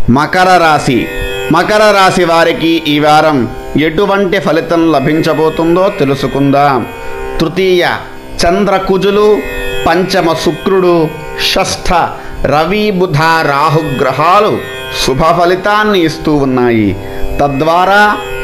మకర రాశి. మకర రాశి వారికి ఈ వారం ఎటువంటి ఫలితం లభించబోతుందో తెలుసుకుందాం. తృతీయ చంద్రకుజులు, పంచమ శుక్రుడు, షష్ఠ రవి బుధ రాహు గ్రహాలు శుభ ఫలితాన్ని ఇస్తూ ఉన్నాయి. తద్వారా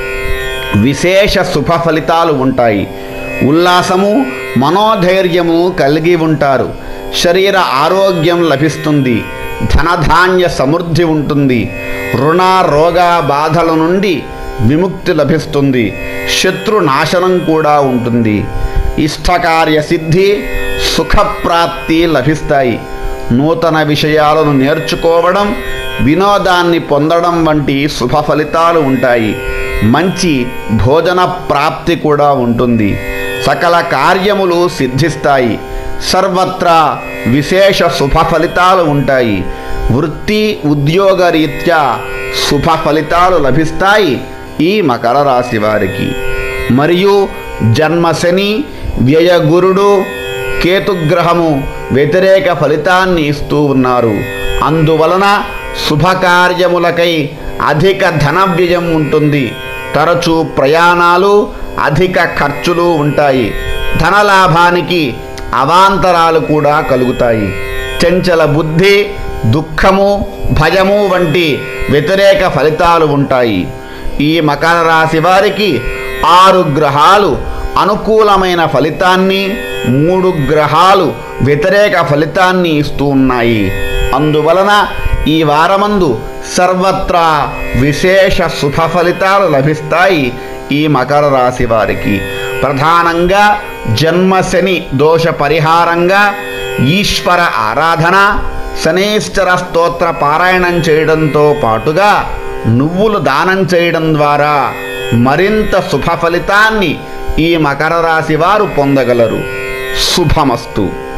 విశేష శుభ ఫలితాలు ఉంటాయి. ఉల్లాసము, మనోధైర్యము కలిగి ఉంటారు. శరీర ఆరోగ్యం లభిస్తుంది. ధనధాన్య సమృద్ధి ఉంటుంది. రుణ రోగ బాధల నుండి విముక్తి లభిస్తుంది. శత్రు నాశనం కూడా ఉంటుంది. ఇష్టకార్య సిద్ధి, సుఖప్రాప్తి లభిస్తాయి. నూతన విషయాలను నేర్చుకోవడం, వినోదాన్ని పొందడం వంటి శుభ ఫలితాలు ఉంటాయి. మంచి భోజన ప్రాప్తి కూడా ఉంటుంది. సకల కార్యములు సిద్ధిస్తాయి. సర్వత్రా విశేష శుభ ఫలితాలు ఉంటాయి. వృత్తి ఉద్యోగ రీత్యా శుభ ఫలితాలు లభిస్తాయి ఈ మకర రాశి వారికి. మరియు జన్మశని, వ్యయగురుడు, కేతుగ్రహము వ్యతిరేక ఫలితాన్ని ఇస్తూ ఉన్నారు. అందువలన శుభకార్యములకై అధిక ధన వ్యయం ఉంటుంది. తరచూ ప్రయాణాలు, అధిక ఖర్చులు ఉంటాయి. ధనలాభానికి అవాంతరాలు కూడా కలుగుతాయి. చంచల బుద్ధి, దుఃఖము, భయము వంటి వ్యతిరేక ఫలితాలు ఉంటాయి. ఈ మకర రాశి వారికి 6 గ్రహాలు అనుకూలమైన ఫలితాన్ని, 3 గ్రహాలు వ్యతిరేక ఫలితాన్ని ఇస్తూ ఉన్నాయి. అందువలన ఈ వారమందు సర్వత్రా విశేష శుభ ఫలితాలు లభిస్తాయి ఈ మకర రాశి వారికి. ప్రధానంగా జన్మశని దోష పరిహారంగా ఈశ్వర ఆరాధన, శనేశ్వర స్తోత్ర పారాయణం చేయడంతో పాటుగా నువ్వులు దానం చేయడం ద్వారా మరింత శుభ ఫలితాన్ని ఈ మకర రాశి వారు పొందగలరు. శుభమస్తు.